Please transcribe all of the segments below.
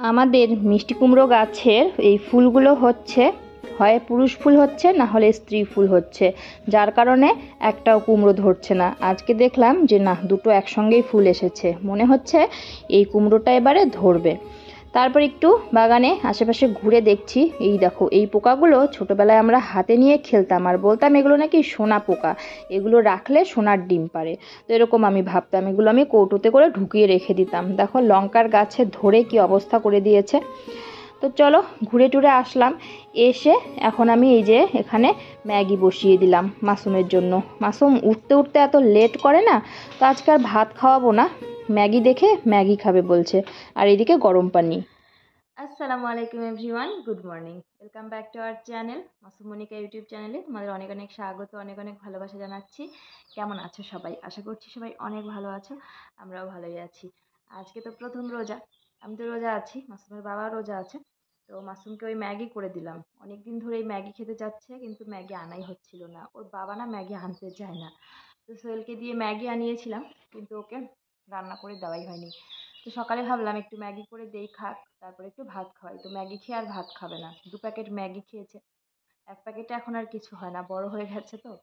আমাদের মিষ্টি কুমড়ো গাছের এই ফুলগুলো হচ্ছে হয় পুরুষ ফুল হচ্ছে না হলে স্ত্রী ফুল হচ্ছে, যার কারণে একটাও কুমড়ো ধরছে না। আজকে দেখলাম যে না, দুটো একসঙ্গেই ফুল এসেছে, মনে হচ্ছে এই কুমড়োটা এবারে ধরবে। তারপর একটু বাগানে আশেপাশে ঘুরে দেখছি, এই দেখো এই পোকাগুলো ছোটোবেলায় আমরা হাতে নিয়ে খেলতাম আর বলতাম এগুলো নাকি সোনা পোকা, এগুলো রাখলে সোনার ডিম পারে। তো এরকম আমি ভাবতাম, এগুলো আমি কৌটোতে করে ঢুকিয়ে রেখে দিতাম। দেখো লঙ্কার গাছে ধরে কি অবস্থা করে দিয়েছে। তো চলো ঘুরে টুরে আসলাম, এসে এখন আমি এই যে এখানে ম্যাগি বসিয়ে দিলাম মাসুমের জন্য। মাসুম উঠতে উঠতে এত লেট করে না, তো আজকে আর ভাত খাওয়াবো না, ম্যাগি দেখে ম্যাগি খাবে বলছে। আর এদিকে গরম পানি। আসসালামু আলাইকুম everyone, good morning, welcome back to our channel Masum Monika YouTube চ্যানেলে। তোমাদের অনেক অনেক স্বাগত, অনেক অনেক ভালোবাসা জানাচ্ছি। কেমন আছো সবাই? আশা করছি সবাই অনেক ভালো আছো, আমরাও ভালোই আছি। আজকে তো প্রথম রোজা, আমি তো রোজা আছি, মাসুমের বাবা রোজা আছে। তো মাসুমকে ওই ম্যাগি করে দিলাম, অনেক দিন ধরে এই ম্যাগি খেতে যাচ্ছে, কিন্তু ম্যাগি আনাই হচ্ছিল না, ওর বাবা না ম্যাগি আনতে চায় না। তো সোহেলকে দিয়ে ম্যাগি আনিয়েছিলাম, কিন্তু ওকে রান্না করে দেওয়াই হয়নি। তো সকালে ভাবলাম একটু ম্যাগি করে দেই খাক, তারপরে একটু ভাত খাওয়াই। তো ম্যাগি খেয়ে আর ভাত খাবে না, 2 প্যাকেট ম্যাগি খেয়েছে। 1 প্যাকেটে এখন আর কিছু হয় না, বড় হয়ে গেছে তো।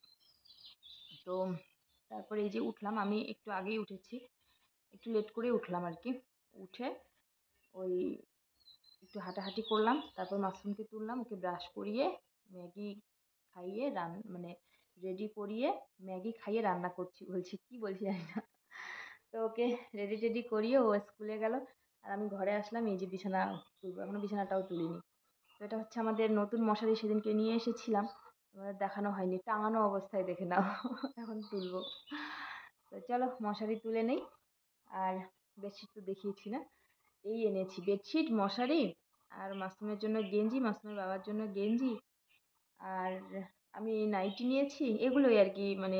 তো তারপরে এই যে উঠলাম, আমি একটু আগেই উঠেছি, একটু লেট করে উঠলাম আর কি। উঠে ওই একটু হাঁটাহাঁটি করলাম, তারপর মাশরুমকে তুললাম, ওকে ব্রাশ করিয়ে ম্যাগি খাইয়ে মানে রেডি করিয়ে ম্যাগি খাইয়ে রান্না করছি, কি বলছি জানি না। তো ওকে রেডি টেডি করিয়ে ও স্কুলে গেল, আর আমি ঘরে আসলাম। এই যে বিছানা তুলবো, এখনো বিছানাটাও তুলিনি। তো এটা হচ্ছে আমাদের নতুন মশারি, সেদিনকে নিয়ে এসেছিলাম, তোমাদের দেখানো হয়নি, টাঙানো অবস্থায় দেখে নাও। এখন তুলবো। তো চলো মশারি তুলে নেই। আর বেডশিট তো দেখিয়েছি না, এই এনেছি বেডশিট, মশারি, আর মাসুমের জন্য গেঞ্জি, মাসুমের বাবার জন্য গেঞ্জি, আর আমি নাইটি নিয়েছি, এগুলোই আর কি, মানে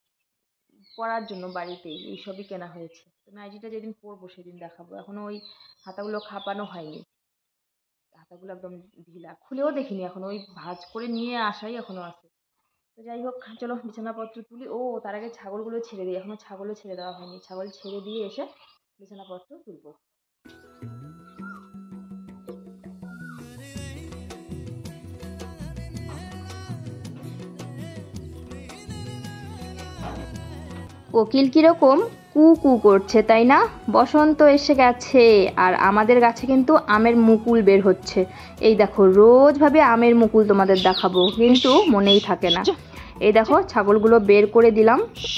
পরার জন্য বাড়িতেই এইসবই কেনা হয়েছে। তো নাইটিটা যেদিন পরবো সেদিন দেখাবো, এখনো ওই হাতাগুলো খাপানো হয়নি, হাতাগুলো একদম ঢিলা, খুলেও দেখিনি এখনো, ওই ভাঁজ করে নিয়ে আসাই এখনো আছে। তো যাই হোক, চলো বিছানাপত্র তুলি। ও তার আগে ছাগলগুলো ছেড়ে দিই, এখনো ছাগলও ছেড়ে দেওয়া হয়নি, ছাগল ছেড়ে দিয়ে এসে বিছানাপত্র তুলবো। কোকিল কিরকম কু কু করছে তাই না? বসন্ত এসে গেছে, আর আমাদের গাছে কিন্তু আমের মুকুল বের হচ্ছে। এই দেখো রোজ ভাবে আমের মুকুল তোমাদের দেখাবো, কিন্তু মনেই থাকে না। এই দেখো ছাগলগুলো বের করে দিলাম।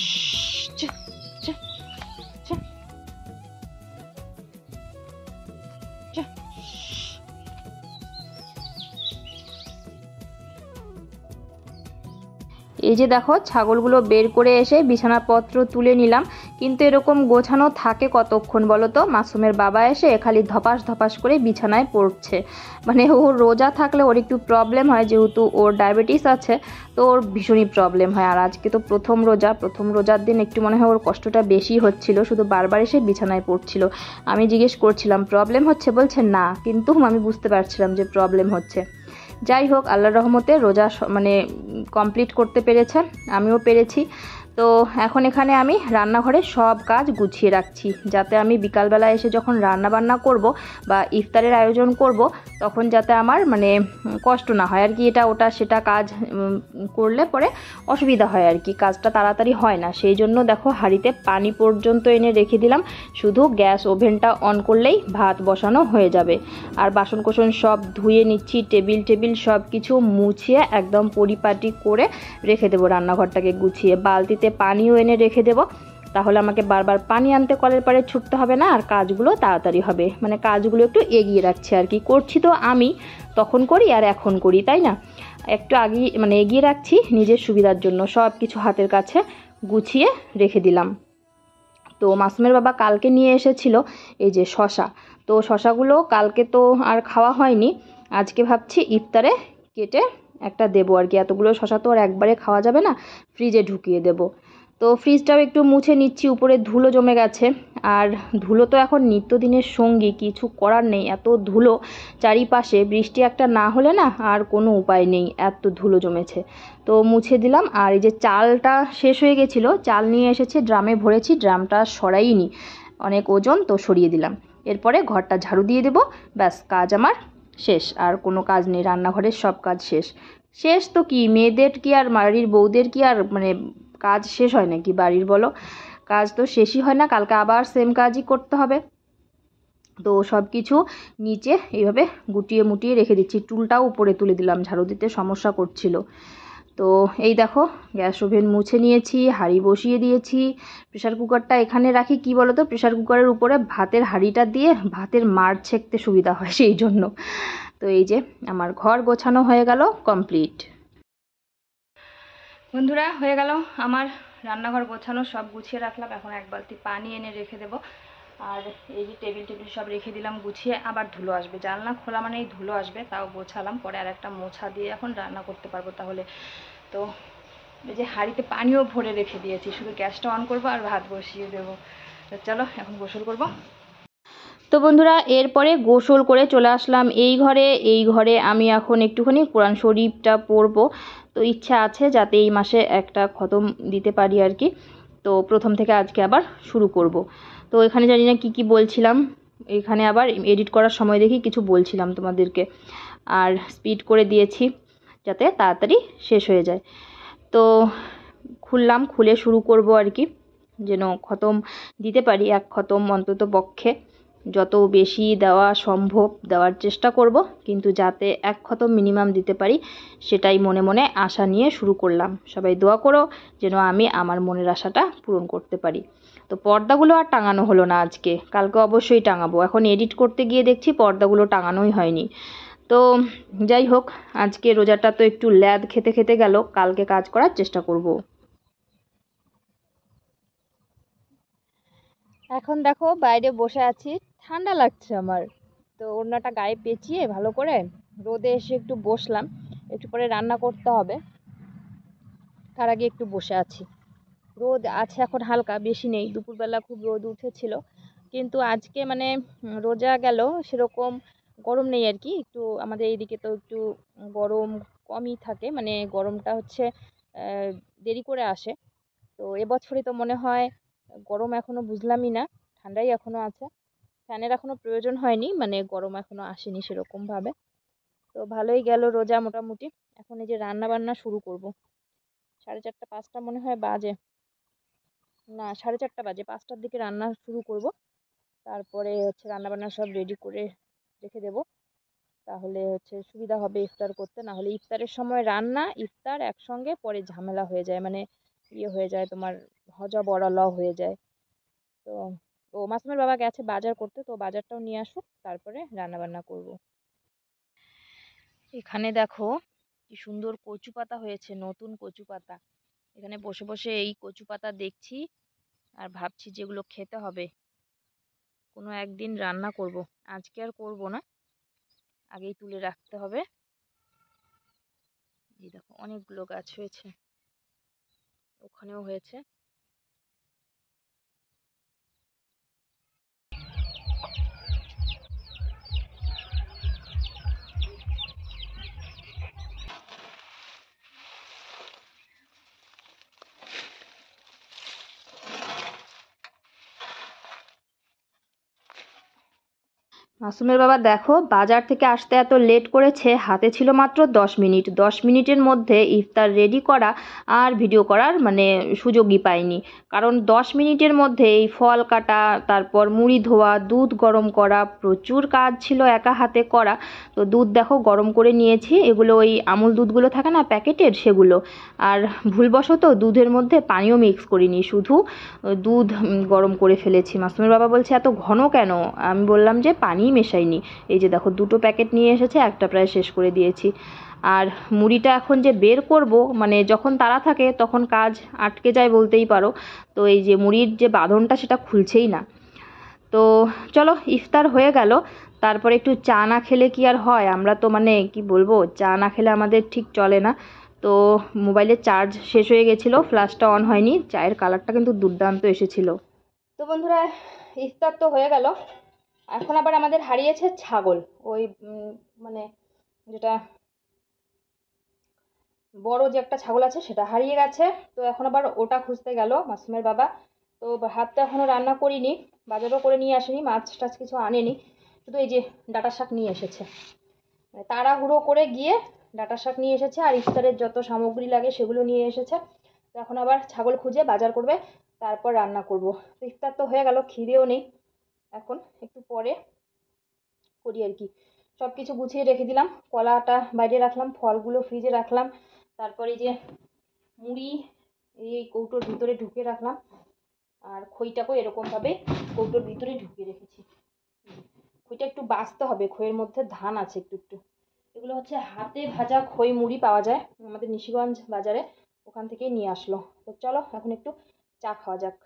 এই যে দেখো ছাগলগুলো বের করে এসে বিছানাপত্র তুলে নিলাম, কিন্তু এরকম গোছানো থাকে কতক্ষণ বলো তো? মাসুমের বাবা এসে খালি ধপাস ধপাস করে বিছানায় পড়ছে। মানে ও রোজা থাকলে ওর একটু প্রবলেম হয়, যেহেতু ওর ডায়াবেটিস আছে, তো ওর ভীষণই প্রবলেম হয়। আর আজকে তো প্রথম রোজার দিন একটু মনে হয় ওর কষ্টটা বেশি হচ্ছিল, শুধু বারবার এসে বিছানায় পড়ছিল। আমি জিজ্ঞেস করছিলাম প্রবলেম হচ্ছে, বলছে না, কিন্তু আমি বুঝতে পারছিলাম যে প্রবলেম হচ্ছে। যাই হোক, আল্লাহর রহমতে রোজা মানে কমপ্লিট করতে পেরেছে, আমিও পেরেছি। তো এখন এখানে আমি রান্নাঘরে সব কাজ গুছিয়ে রাখছি, যাতে আমি বিকালবেলা এসে যখন রান্না বান্না করব বা ইফতারের আয়োজন করব, তখন যাতে আমার মানে কষ্ট না হয় আর কি। এটা ওটা সেটা কাজ করলে পরে অসুবিধা হয় আর কি, কাজটা তাড়াতাড়ি হয় না। সেই জন্য দেখো হাঁড়িতে পানি পর্যন্ত এনে রেখে দিলাম, শুধু গ্যাস ওভেনটা অন করলেই ভাত বসানো হয়ে যাবে। আর বাসন কোসন সব ধুয়ে নিচ্ছি, টেবিল সব কিছু মুছিয়ে একদম পরিপাটি করে রেখে দেবো, রান্নাঘরটাকে গুছিয়ে বালতিতে পানিও এনে রেখে দেবো। তাহলে আমাকে বারবার পানি আনতে কলের পাড়ে ছুটতে হবে না, আর কাজগুলো তাড়াতাড়ি হবে। মানে কাজগুলো একটু এগিয়ে রাখছি আর কি। করছি তো আমি, তখন করি আর এখন করি, তাই না? একটু আগে মানে এগিয়ে রাখছি নিজের সুবিধার জন্য, সব কিছু হাতের কাছে গুছিয়ে রেখে দিলাম। তো মাসুমের বাবা কালকে নিয়ে এসেছিল এই যে শশা, তো শশাগুলো কালকে তো আর খাওয়া হয়নি, আজকে ভাবছি ইফতারে কেটে একটা দেবো আর কি। এতগুলো শশা তো আর একবারে খাওয়া যাবে না, ফ্রিজে ঢুকিয়ে দেবো। তো ফ্রিজটাও একটু মুছে নিচ্ছি, উপরে ধুলো জমে গেছে। আর ধুলো তো এখন নিত্যদিনের সঙ্গী, কিছু করার নেই, এত ধুলো চারিপাশে, বৃষ্টি একটা না হলে না আর কোনো উপায় নেই, এত ধুলো জমেছে। তো মুছে দিলাম। আর এই যে চালটা শেষ হয়ে গেছিলো, চাল নিয়ে এসেছে, ড্রামে ভরেছি, ড্রামটা সরাইনি, অনেক ওজন, তো সরিয়ে দিলাম। এরপরে ঘরটা ঝাড়ু দিয়ে দেবো, ব্যাস কাজ আমার শেষ। আর কোনো কাজ নেই, রান্নাঘরের সব কাজ শেষ। শেষ তো কি, মেয়েদের কি আর বাড়ির বউদের কি আর মানে কাজ শেষ হয় নাকি বাড়ির, বলো? কাজ তো শেষই হয় না, কালকে আবার সেম কাজই করতে হবে। তো সব কিছু নিচে এইভাবে গুটিয়ে মুটিয়ে রেখে দিচ্ছি, টুলটাও উপরে তুলে দিলাম, ঝাড়ু দিতে সমস্যা করছিল। তো এই দেখো গ্যাস ওভেন মুছে নিয়েছি, হাঁড়ি বসিয়ে দিয়েছি। প্রেশার কুকারটা এখানে রাখি কি বলো তো, প্রেশার কুকারের উপরে ভাতের হাঁড়িটা দিয়ে ভাতের মার ছেঁকতে সুবিধা হয় সেই জন্য। তো এই যে আমার ঘর গোছানো হয়ে গেল, কমপ্লিট। বন্ধুরা হয়ে গেল আমার রান্নাঘর গোছানো, সব গুছিয়ে রাখলাম। এখন এক বালতি পানি এনে রেখে দেবো। আর এই যে টেবিল সব রেখে দিলাম গুছিয়ে, আবার ধুলো আসবে, জানলা খোলা মানেই ধুলো আসবে, তাও গোছালাম, পরে আর একটা মোছা দিয়ে এখন রান্না করতে পারবো তাহলে। তো এই যে হাঁড়িতে পানিও ভরে রেখে দিয়েছি, শুধু গ্যাসটা অন করবো আর ভাত বসিয়ে দেবো। তো চলো এখন গোসল করবো। তো বন্ধুরা এরপরে গোসল করে চলে আসলাম এই ঘরে আমি এখন একটুখানি কোরআন শরীফটা পড়বো। তো ইচ্ছা আছে যাতে এই মাসে একটা খতম দিতে পারি আর কি। তো প্রথম থেকে আজকে আবার শুরু করব। তো এখানে জানি না কি বলছিলাম, এখানে আবার এডিট করার সময় দেখি কিছু বলছিলাম তোমাদেরকে, আর স্পিড করে দিয়েছি যাতে তাড়াতাড়ি শেষ হয়ে যায়। তো খুললাম, খুলে শুরু করব আর কি, যেন খতম দিতে পারি, এক খতম অন্তত পক্ষে। যত বেশি দেওয়া সম্ভব দেওয়ার চেষ্টা করব, কিন্তু যাতে এক খতম মিনিমাম দিতে পারি সেটাই মনে মনে আশা নিয়ে শুরু করলাম। সবাই দোয়া করো যেন আমি আমার মনের আশাটা পূরণ করতে পারি। তো পর্দাগুলো আর টাঙানো হলো না আজকে, কালকে অবশ্যই টাঙাবো। এখন এডিট করতে গিয়ে দেখছি পর্দাগুলো টাঙানোই হয়নি। তো যাই হোক, আজকে রোজাটা তো একটু ল্যাদ খেতে খেতে গেল, কালকে কাজ করার চেষ্টা করব। এখন দেখো বাইরে বসে আছি, ঠান্ডা লাগছে আমার। তো ওড়নাটা গায়ে পেঁচিয়ে ভালো করে রোদে এসে একটু বসলাম, একটু পরে রান্না করতে হবে, তার আগে একটু বসে আছি। রোদ আছে এখন হালকা, বেশি নেই, দুপুরবেলা খুব রোদ উঠেছিল, কিন্তু আজকে মানে রোজা গেল সেরকম গরম নেই আর কি। একটু আমাদের এইদিকে তো একটু গরম কমই থাকে, মানে গরমটা হচ্ছে দেরি করে আসে। তো এবছরই তো মনে হয় গরম এখনো বুঝলামই না, ঠান্ডাই এখনো আছে। ফ্যানের এখনো প্রয়োজন হয়নি, মানে গরম এখনো আসেনি সেরকম ভাবে। তো ভালোই গেল রোজা মোটামুটি। এখন এই যে রান্না বান্না শুরু করব, 4:30 5টা মনে হয় বাজে, না 4:30 বাজে, 5টার দিকে রান্না শুরু করব। তারপরে হচ্ছে রান্না বান্না সব রেডি করে রেখে দেব, তাহলে হচ্ছে সুবিধা হবে ইফতার করতে। না হলে ইফতারের সময় রান্না ইফতার একসঙ্গে, পরে ঝামেলা হয়ে যায়, মানে ইয়ে হয়ে যায় তোমার, হজা বড়া হয়ে যায়। তো ও মাসুমের বাবা গেছে বাজার করতে, তো বাজারটাও নিয়ে আসুক, তারপরে রান্না বান্না করব। এখানে দেখো কি সুন্দর কচু পাতা হয়েছে, নতুন কচু পাতা। এখানে বসে বসে এই কচু পাতা দেখছি আর ভাবছি যেগুলো খেতে হবে, কোনো একদিন রান্না করব। আজকে আর করব না, আগেই তুলে রাখতে হবে। এই দেখো অনেকগুলো গাছ হয়েছে, ওখানেও হয়েছে। মাসুমের বাবা দেখো বাজার থেকে আসতে এত লেট করেছে, হাতে ছিল মাত্র 10 মিনিট, 10 মিনিটের মধ্যে ইফতার রেডি করা আর ভিডিও করার মানে সুযোগই পাইনি। কারণ 10 মিনিটের মধ্যে এই ফল কাটা, তারপর মুড়ি ধোয়া, দুধ গরম করা, প্রচুর কাজ ছিল একা হাতে করা। তো দুধ দেখো গরম করে নিয়েছি, এগুলো ওই আমুল দুধগুলো থাকে না প্যাকেটের সেগুলো। আর ভুলবশত দুধের মধ্যে পানিও মিক্স করিনি, শুধু দুধ গরম করে ফেলেছি। মাসুমের বাবা বলছে এত ঘন কেন, আমি বললাম যে পানিই মেশাইনি। এই যে দেখো 2টো প্যাকেট নিয়ে এসেছে, একটা প্রায় শেষ করে দিয়েছি। আর মুড়িটা এখন যে বের করব, মানে যখন তাড়া থাকে তখন কাজ আটকে যায় বলতেই পারো। তো এই যে মুড়ির যে বাঁধনটা সেটা খুলছেই না। তো চলো ইফতার হয়ে গেল, তারপরে একটু চা না খেলে কি আর হয়, আমরা তো মানে কি বলবো, চা না খেলে আমাদের ঠিক চলে না। তো মোবাইলের চার্জ শেষ হয়ে গেছিলো, ফ্ল্যাশটা অন হয়নি, চায়ের কালারটা কিন্তু দুর্দান্ত এসেছিলো। তো বন্ধুরা ইফতার তো হয়ে গেল, এখন আবার আমাদের হারিয়েছে ছাগল, ওই মানে যেটা বড় যে একটা ছাগল আছে সেটা হারিয়ে গেছে। তো এখন আবার ওটা খুঁজতে গেল মাসুমের বাবা। তো তো ভাতটা এখনও রান্না করিনি, বাজারও করে নিয়ে আসেনি, মাছ টাছ কিছু আনেনি, শুধু এই যে ডাঁটা শাক নিয়ে এসেছে। তাড়াহুড়ো করে গিয়ে ডাঁটা শাক নিয়ে এসেছে আর ইফতারের যত সামগ্রী লাগে সেগুলো নিয়ে এসেছে। তো এখন আবার ছাগল খুঁজে বাজার করবে, তারপর রান্না করব। তো ইফতার তো হয়ে গেল, খিদেও নেই, এখন একটু পরে করি আর কি। সব কিছু গুছিয়ে রেখে দিলাম, কলাটা বাইরে রাখলাম, ফলগুলো ফ্রিজে রাখলাম, তারপরে যে মুড়ি এই কৌটোর ভিতরে ঢুকে রাখলাম, আর খইটাকেও এরকমভাবে কৌটোর ভিতরে ঢুকিয়ে রেখেছি। খইটা একটু বাছতে হবে, খইয়ের মধ্যে ধান আছে একটু একটু। এগুলো হচ্ছে হাতে ভাজা খই মুড়ি পাওয়া যায় আমাদের নিশিগঞ্জ বাজারে, ওখান থেকেই নিয়ে আসলো। তো চলো এখন একটু চা খাওয়া যাক।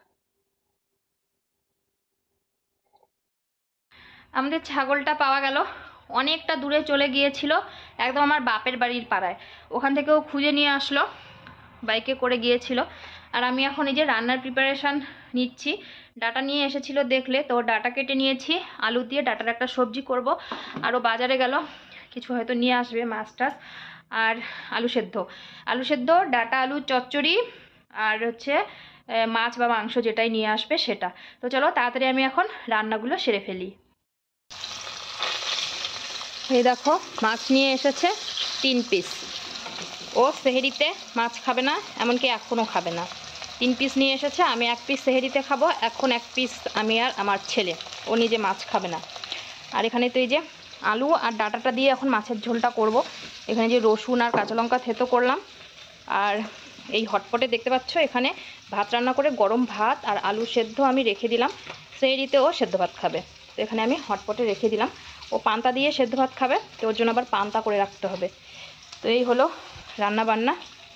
আমাদের ছাগলটা পাওয়া গেল, অনেকটা দূরে চলে গিয়েছিল, একদম আমার বাপের বাড়ির পাড়ায়, ওখান থেকেও খুঁজে নিয়ে আসলো, বাইকে করে গিয়েছিল। আর আমি এখন এই যে রান্নার প্রিপারেশান নিচ্ছি। ডাটা নিয়ে এসেছিল দেখলে, তো ডাটা কেটে নিয়েছি, আলু দিয়ে ডাটার একটা সবজি করব। আরও বাজারে গেল, কিছু হয়তো নিয়ে আসবে, মাছ টাছ আর আলু সেদ্ধ, ডাটা আলু চচ্চড়ি, আর হচ্ছে মাছ বা মাংস যেটাই নিয়ে আসবে সেটা। তো চলো তাড়াতাড়ি আমি এখন রান্নাগুলো সেরে ফেলি। এই দেখো মাছ নিয়ে এসেছে 3 পিস। ও সেহেরিতে মাছ খাবে না, এমনকি এখনও খাবে না। 3 পিস নিয়ে এসেছে, আমি 1 পিস সেহেরিতে খাবো, এখন 1 পিস আমি আর আমার ছেলে, ও নিজে মাছ খাবে না। আর এখানে তো এই যে আলু আর ডাটাটা দিয়ে এখন মাছের ঝোলটা করব। এখানে যে রসুন আর কাঁচা লঙ্কা থেতো করলাম, আর এই হটপটে দেখতে পাচ্ছ এখানে ভাত রান্না করে গরম ভাত আর আলু সেদ্ধ আমি রেখে দিলাম, সেহেরিতেও সেদ্ধ ভাত খাবে। তো এখানে আমি হটপটে রেখে দিলাম, ও পান্তা দিয়ে সেদ্ধ ভাত খাবে, তো ওর জন্য আবার পান্তা করে রাখতে হবে। তো এই হলো রান্না বান্না,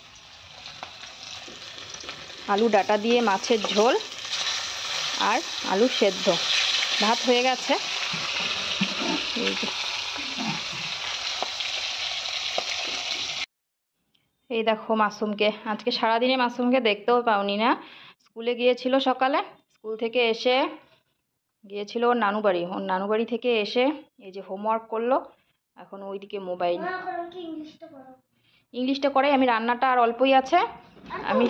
আলু ডাটা দিয়ে মাছের ঝোল আর আলু সেদ্ধ, ভাত হয়ে গেছে। এই দেখো মাসুমকে, আজকে সারাদিনে মাসুমকে দেখতেও পাওনি না, স্কুলে গিয়েছিল সকালে, স্কুল থেকে এসে গিয়েছিল ওর নানু বাড়ি, ওর নানু বাড়ি থেকে এসে এই যে হোমওয়ার্ক করলো, এখন ওইদিকে মোবাইল। ইংলিশটা করে, আমি রান্নাটা আর অল্পই আছে, আমি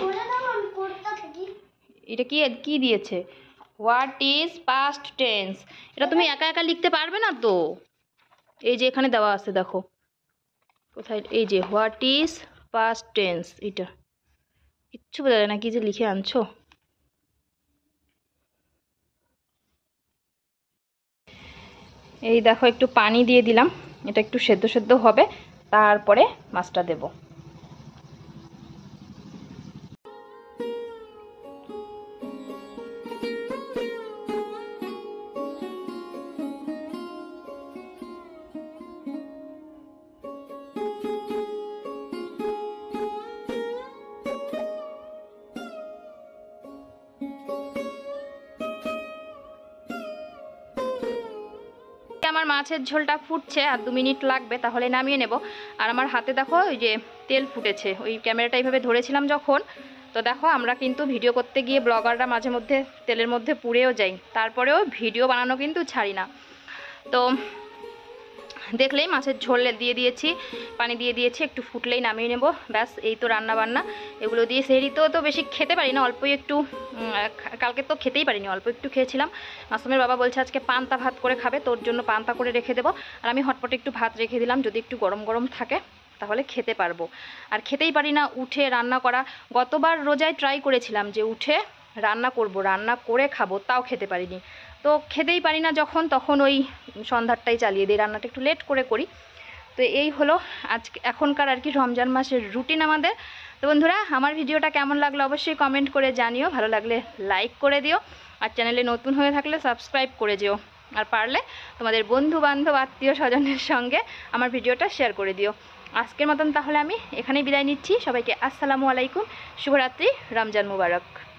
এটা কি কি দিয়েছে, হোয়াট ইজ পাস্ট টেন্স, এটা তুমি একা একা লিখতে পারবে না তো, এই যে এখানে দেওয়া আছে দেখো কোথায়, এই যে হোয়াট ইজ পাস্ট টেন্স, এটা কিচ্ছু বোঝা যায় না, কি যে লিখে আনছো। এই দেখো একটু পানি দিয়ে দিলাম, এটা একটু সেদ্ধ সেদ্ধ হবে, তারপরে মাছটা দেবো। আমার মাছের ঝোলটা ফুটছে, আর 2 মিনিট লাগবে, তাহলে নামিয়ে নেব। আর আমার হাতে দেখো ওই যে তেল ফুটেছে, ওই ক্যামেরাটা এইভাবে ধরেছিলাম যখন, তো দেখো আমরা কিন্তু ভিডিও করতে গিয়ে ব্লগাররা মাঝে মধ্যে তেলের মধ্যে পুড়েও যাই, তারপরেও ভিডিও বানানো কিন্তু ছাড়ি না। তো দেখলেই মাছের ঝোল দিয়ে দিয়েছি, পানি দিয়ে দিয়েছি, একটু ফুটলেই নামিয়ে নেব, ব্যাস এই তো রান্না বান্না। এগুলো দিয়ে সেহরিতেও তো বেশি খেতে পারি না, অল্পই একটু, কালকে তো খেতেই পারিনি, অল্প একটু খেয়েছিলাম। মাসুমের বাবা বলছে আজকে পান্তা ভাত করে খাবে, তোর জন্য পান্তা করে রেখে দেবো, আর আমি হটপটে একটু ভাত রেখে দিলাম, যদি একটু গরম গরম থাকে তাহলে খেতে পারবো। আর খেতেই পারি না উঠে রান্না করা, গতবার রোজায় ট্রাই করেছিলাম যে উঠে রান্না করব, রান্না করে খাবো, তাও খেতে পারিনি। তো খেতেই পারি না যখন, তখন ওই সন্ধ্যারটাই চালিয়ে দিই, রান্নাটা একটু লেট করে করি। তো এই হলো আজকে এখনকার আর কি রমজান মাসের রুটিন আমাদের। তো বন্ধুরা আমার ভিডিওটা কেমন লাগলো অবশ্যই কমেন্ট করে জানিও, ভালো লাগলে লাইক করে দিও, আর চ্যানেলে নতুন হয়ে থাকলে সাবস্ক্রাইব করে দিও, আর পারলে তোমাদের বন্ধু বান্ধব আত্মীয় স্বজনের সঙ্গে আমার ভিডিওটা শেয়ার করে দিও। আজকের মতন তাহলে আমি এখানেই বিদায় নিচ্ছি, সবাইকে আসসালামু আলাইকুম, শুভরাত্রি, রমজান মুবারক।